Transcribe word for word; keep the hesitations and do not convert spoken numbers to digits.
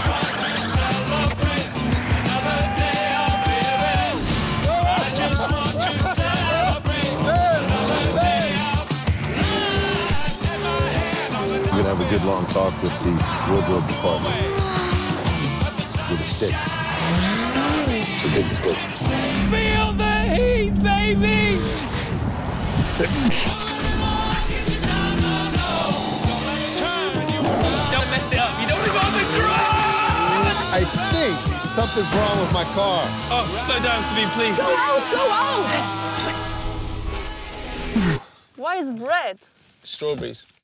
We're gonna have a good long talk with the wardrobe department. With a stick. A big stick. Feel the heat, baby! Don't mess it up. You don't want to go on the grass! I think something's wrong with my car. Oh, slow down, Sabine, please. Go out, go out! Why is it red? Strawberries.